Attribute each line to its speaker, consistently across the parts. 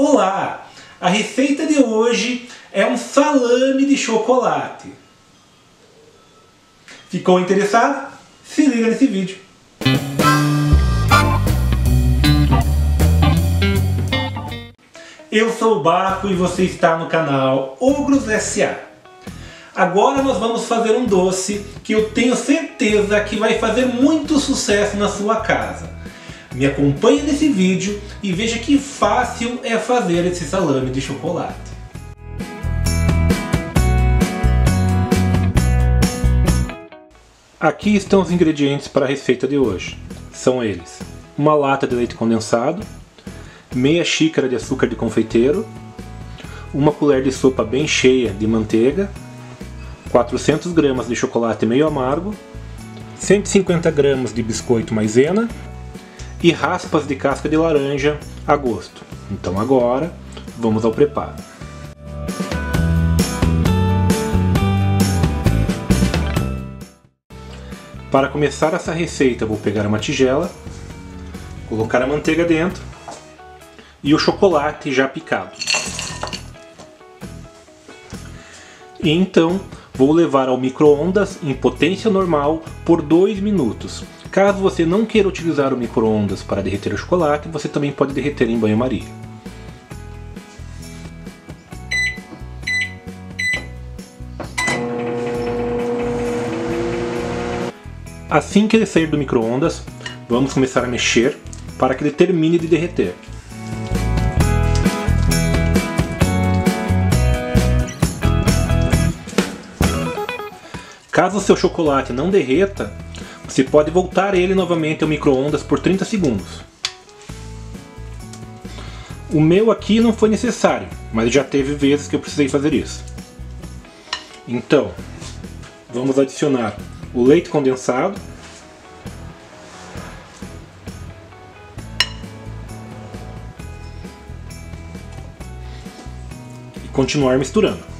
Speaker 1: Olá! A receita de hoje é um salame de chocolate. Ficou interessado? Se liga nesse vídeo. Eu sou o Baco e você está no canal Ogros S.A. Agora nós vamos fazer um doce que eu tenho certeza que vai fazer muito sucesso na sua casa. Me acompanhe nesse vídeo e veja que fácil é fazer esse salame de chocolate. Aqui estão os ingredientes para a receita de hoje. São eles: uma lata de leite condensado, meia xícara de açúcar de confeiteiro, uma colher de sopa bem cheia de manteiga, 400 gramas de chocolate meio amargo, 150 gramas de biscoito maisena e raspas de casca de laranja a gosto. Então agora, vamos ao preparo. Para começar essa receita, vou pegar uma tigela, colocar a manteiga dentro e o chocolate já picado. E então vou levar ao micro-ondas em potência normal por 2 minutos. Caso você não queira utilizar o micro-ondas para derreter o chocolate, você também pode derreter em banho-maria. Assim que ele sair do micro-ondas, vamos começar a mexer para que ele termine de derreter. Caso o seu chocolate não derreta, você pode voltar ele novamente ao micro-ondas por 30 segundos. O meu aqui não foi necessário, mas já teve vezes que eu precisei fazer isso. Então, vamos adicionar o leite condensado, e continuar misturando.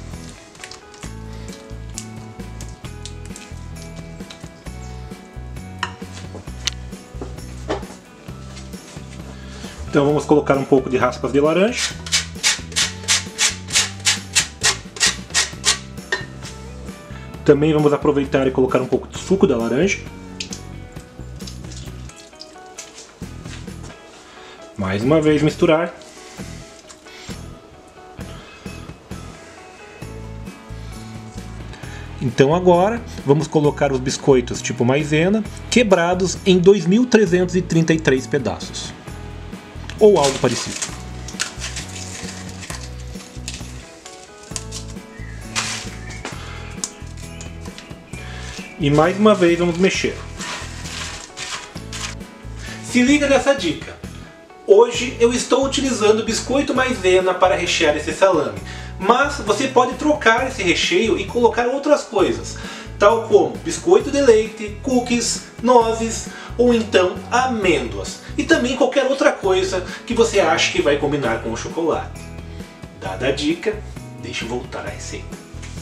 Speaker 1: Então vamos colocar um pouco de raspas de laranja. Também vamos aproveitar e colocar um pouco de suco da laranja. Mais uma vez misturar. Então agora vamos colocar os biscoitos tipo maisena quebrados em 2.333 pedaços. Ou algo parecido. E mais uma vez vamos mexer. Se liga nessa dica. Hoje eu estou utilizando biscoito maisena para rechear esse salame. Mas você pode trocar esse recheio e colocar outras coisas, tal como biscoito de leite, cookies, nozes ou então amêndoas. E também qualquer outra coisa que você acha que vai combinar com o chocolate. Dada a dica, deixa eu voltar à receita.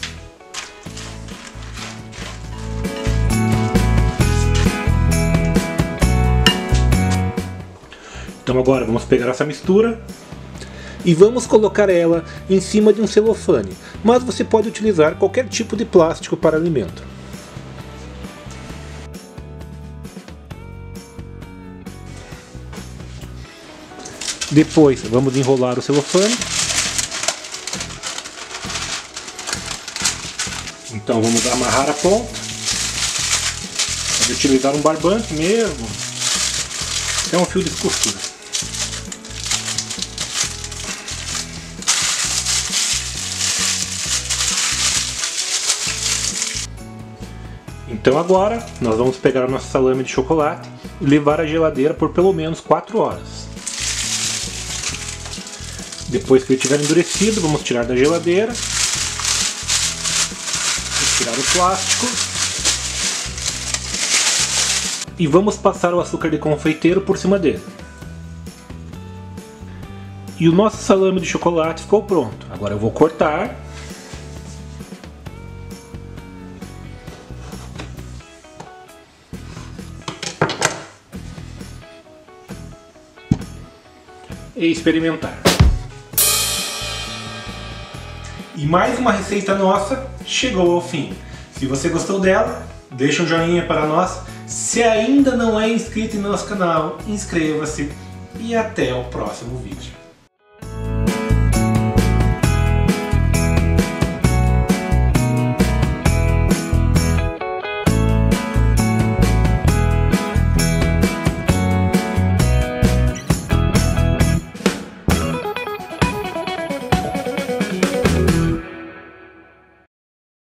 Speaker 1: Então agora vamos pegar essa mistura e vamos colocar ela em cima de um celofane, mas você pode utilizar qualquer tipo de plástico para alimento. Depois vamos enrolar o celofane. Então vamos amarrar a ponta. Pode utilizar um barbante mesmo. É um fio de costura. Então agora nós vamos pegar o nosso salame de chocolate e levar à geladeira por pelo menos 4 horas. Depois que ele estiver endurecido, vamos tirar da geladeira, tirar o plástico e vamos passar o açúcar de confeiteiro por cima dele. E o nosso salame de chocolate ficou pronto. Agora eu vou cortar. e experimentar. E mais uma receita nossa chegou ao fim. Se você gostou dela, deixa um joinha para nós. Se ainda não é inscrito em nosso canal, inscreva-se e até o próximo vídeo.